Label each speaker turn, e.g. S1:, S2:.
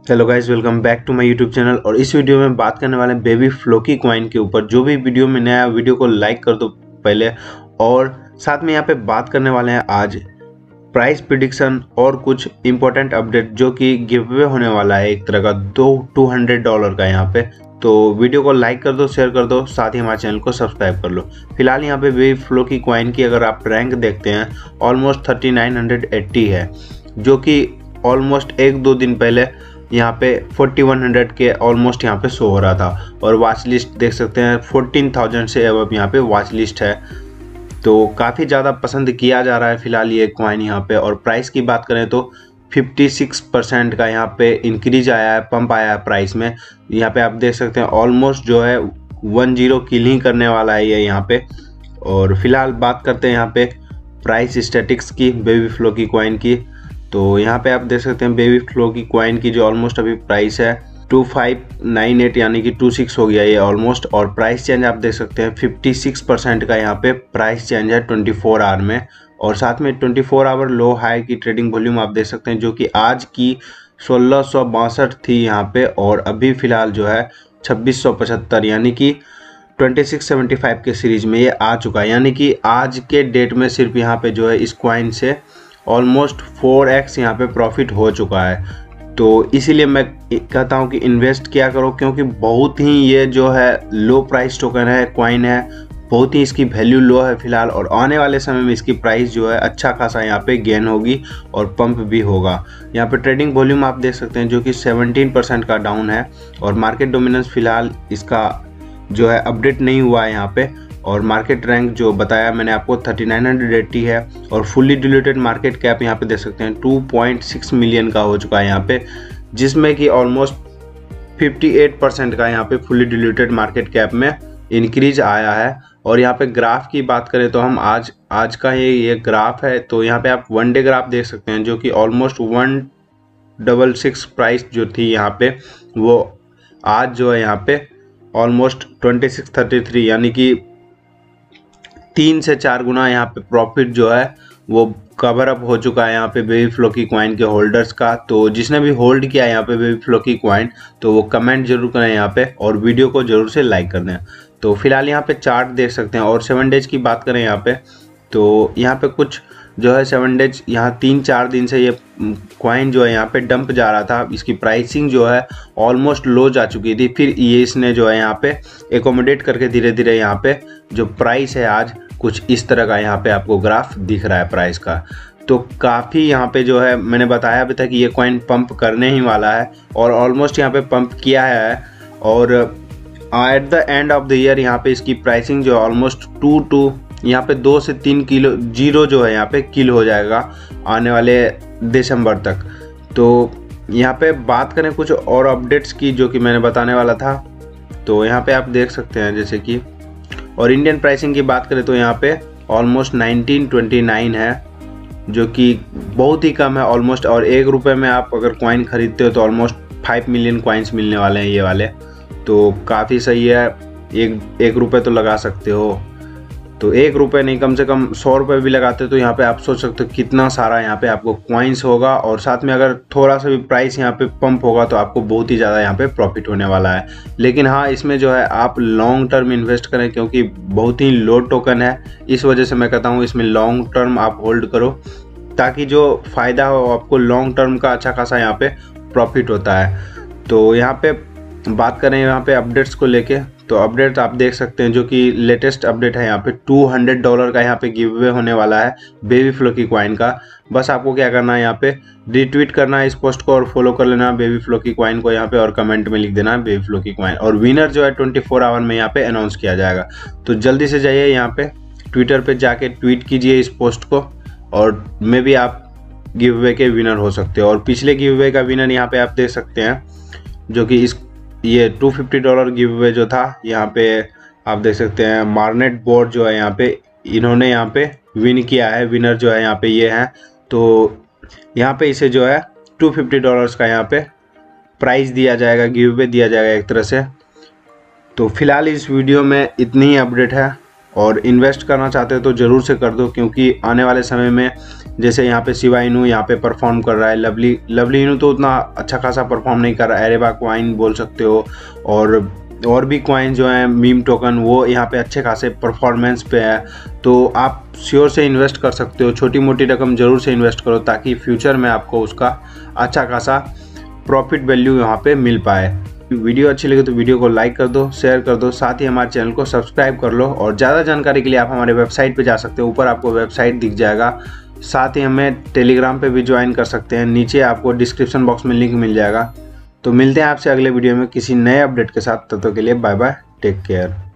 S1: Hello guys, welcome back to my YouTube channel. और इस video में बात करने वाले हैं बेबी फ्लोकी कॉइन के ऊपर। जो भी वीडियो में नया वीडियो को लाइक कर दो पहले, और साथ में यहाँ पे बात करने वाले हैं आज प्राइस प्रिडिक्शन और कुछ इंपॉर्टेंट अपडेट जो कि गिव अवे होने वाला है, एक तरह का $200 का यहाँ पे। तो वीडियो को लाइक कर दो, शेयर कर दो, साथ ही हमारे चैनल को सब्सक्राइब कर लो। फिलहाल यहाँ पे बेबी फ्लोकी कॉइन की अगर आप रैंक देखते हैं ऑलमोस्ट 3980 है, जो कि ऑलमोस्ट एक दो दिन पहले यहाँ पे 4100 के ऑलमोस्ट यहाँ पे शो हो रहा था। और वॉच लिस्ट देख सकते हैं 14,000 से अब यहाँ पे वॉच लिस्ट है। तो काफ़ी ज़्यादा पसंद किया जा रहा है फिलहाल ये कॉइन यहाँ पे। और प्राइस की बात करें तो 56% का यहाँ पे इंक्रीज आया है, पंप आया है प्राइस में। यहाँ पे आप देख सकते हैं ऑलमोस्ट जो है 10 किल ही करने वाला है ये यहाँ पे। और फिलहाल बात करते हैं यहाँ पे प्राइस स्टैटिक्स की बेबी फ्लोकी कॉइन की। तो यहाँ पे आप देख सकते हैं बेबी फ्लोकी कॉइन की जो ऑलमोस्ट अभी प्राइस है 2598 यानी कि 26 हो गया ये ऑलमोस्ट। और प्राइस चेंज आप देख सकते हैं 56% का यहाँ पे प्राइस चेंज है 24 आवर में। और साथ में 24 आवर लो हाई की ट्रेडिंग वॉल्यूम आप देख सकते हैं, जो कि आज की 1662 थी यहाँ पे, और अभी फिलहाल जो है 2675 यानी कि 2675 के सीरीज में ये आ चुका है। यानी कि आज के डेट में सिर्फ यहाँ पे जो है इस कॉइन से ऑलमोस्ट 4x यहाँ पे प्रॉफिट हो चुका है। तो इसीलिए मैं कहता हूँ कि इन्वेस्ट किया करो, क्योंकि बहुत ही ये जो है लो प्राइस टोकन है, कॉइन है, बहुत ही इसकी वैल्यू लो है फिलहाल। और आने वाले समय में इसकी प्राइस जो है अच्छा खासा यहाँ पे गेन होगी और पंप भी होगा। यहाँ पे ट्रेडिंग वॉल्यूम आप देख सकते हैं जो कि 17% का डाउन है। और मार्केट डोमिनेंस फिलहाल इसका जो है अपडेट नहीं हुआ है यहाँ पे। और मार्केट रैंक जो बताया मैंने आपको 3980 है। और फुल्ली डिल्यूटेड मार्केट कैप यहाँ पे देख सकते हैं 2.6 मिलियन का हो चुका है यहाँ पे, जिसमें कि ऑलमोस्ट 58% का यहाँ पे फुल्ली डिल्यूटेड मार्केट कैप में इंक्रीज आया है। और यहाँ पे ग्राफ की बात करें तो हम आज का ये ग्राफ है। तो यहाँ पे आप 1 डे ग्राफ देख सकते हैं, जो कि ऑलमोस्ट 166 प्राइस जो थी यहाँ पे, वो आज जो है यहाँ पे ऑलमोस्ट 2633 यानी कि 3 से 4 गुना यहाँ पे प्रॉफिट जो है वो कवर अप हो चुका है यहाँ पे बेबी फ्लोकी कॉइन के होल्डर्स का। तो जिसने भी होल्ड किया यहाँ पे बेबी फ्लोकी कॉइन, तो वो कमेंट जरूर करें यहाँ पे और वीडियो को जरूर से लाइक कर दें। तो फिलहाल यहाँ पे चार्ट देख सकते हैं। और 7 डेज की बात करें यहाँ पे, तो यहाँ पे कुछ जो है 7 डेज यहाँ 3-4 दिन से ये कॉइन जो है यहाँ पे डंप जा रहा था। इसकी प्राइसिंग जो है ऑलमोस्ट लो जा चुकी थी, फिर ये इसने जो है यहाँ पे एकोमोडेट करके धीरे धीरे यहाँ पे जो प्राइस है आज कुछ इस तरह का यहाँ पे आपको ग्राफ दिख रहा है प्राइस का। तो काफ़ी यहाँ पे जो है मैंने बताया अभी तक कि ये कॉइन पंप करने ही वाला है, और ऑलमोस्ट यहाँ पे पंप किया है। और at the end of the year यहाँ पे इसकी प्राइसिंग जो है ऑलमोस्ट 2 से 3 किलो जीरो जो है यहाँ पे किल हो जाएगा आने वाले दिसंबर तक। तो यहाँ पे बात करें कुछ और अपडेट्स की जो कि मैंने बताने वाला था, तो यहाँ पे आप देख सकते हैं जैसे कि, और इंडियन प्राइसिंग की बात करें तो यहाँ पे ऑलमोस्ट 1929 है, जो कि बहुत ही कम है ऑलमोस्ट। और ₹1 में आप अगर कॉइन खरीदते हो तो ऑलमोस्ट 5 मिलियन कॉइन्स मिलने वाले हैं ये वाले। तो काफ़ी सही है, एक रुपये तो लगा सकते हो। तो ₹1 नहीं, कम से कम ₹100 भी लगाते हो तो यहाँ पे आप सोच सकते हो कितना सारा यहाँ पे आपको कॉइन्स होगा। और साथ में अगर थोड़ा सा भी प्राइस यहाँ पे पंप होगा तो आपको बहुत ही ज़्यादा यहाँ पे प्रॉफिट होने वाला है। लेकिन हाँ, इसमें जो है आप लॉन्ग टर्म इन्वेस्ट करें, क्योंकि बहुत ही लो टोकन है। इस वजह से मैं कहता हूँ इसमें लॉन्ग टर्म आप होल्ड करो, ताकि जो फ़ायदा हो आपको लॉन्ग टर्म का अच्छा खासा यहाँ पे प्रॉफिट होता है। तो यहाँ पे बात करें यहाँ पे अपडेट्स को लेके, तो अपडेट आप देख सकते हैं जो कि लेटेस्ट अपडेट है यहाँ पे $200 का यहाँ पे गिव अवे होने वाला है बेबी फ्लोकी कॉइन का। बस आपको क्या करना है, यहाँ पे रीट्वीट करना है इस पोस्ट को और फॉलो कर लेना बेबी फ्लोकी कॉइन को यहाँ पे, और कमेंट में लिख देना बेबी फ्लोकी कॉइन। और विनर जो है 24 आवर में यहाँ पे अनाउंस किया जाएगा। तो जल्दी से जाइए यहाँ पे ट्विटर पर जाके ट्वीट कीजिए इस पोस्ट को, और मे भी आप गिव अवे के विनर हो सकते हो। और पिछले गिव अवे का विनर यहाँ पे आप देख सकते हैं, जो कि ये $250 गिव अवे जो था यहाँ पे आप देख सकते हैं मार्नेट बोर्ड जो है यहाँ पे, इन्होंने यहाँ पे विन किया है। विनर जो है यहाँ पे ये हैं। तो यहाँ पे इसे जो है $250 का यहाँ पे प्राइज़ दिया जाएगा, गिव अवे दिया जाएगा एक तरह से। तो फिलहाल इस वीडियो में इतनी ही अपडेट है, और इन्वेस्ट करना चाहते हो तो ज़रूर से कर दो, क्योंकि आने वाले समय में जैसे यहाँ पे शिवा इनू यहाँ पे परफॉर्म कर रहा है, लवली इनू तो उतना अच्छा खासा परफॉर्म नहीं कर रहा है, एरेबा क्वाइन बोल सकते हो, और भी क्वाइन जो हैं मीम टोकन वो यहाँ पे अच्छे खासे परफॉर्मेंस पे है। तो आप श्योर से इन्वेस्ट कर सकते हो, छोटी मोटी रकम ज़रूर से इन्वेस्ट करो ताकि फ्यूचर में आपको उसका अच्छा खासा प्रॉफिट वैल्यू यहाँ पे मिल पाए। वीडियो अच्छी लगे तो वीडियो को लाइक कर दो, शेयर कर दो, साथ ही हमारे चैनल को सब्सक्राइब कर लो। और ज़्यादा जानकारी के लिए आप हमारे वेबसाइट पे जा सकते हो, ऊपर आपको वेबसाइट दिख जाएगा। साथ ही हमें टेलीग्राम पे भी ज्वाइन कर सकते हैं, नीचे आपको डिस्क्रिप्शन बॉक्स में लिंक मिल जाएगा। तो मिलते हैं आपसे अगले वीडियो में किसी नए अपडेट के साथ, तब तक के लिए बाय बाय, टेक केयर।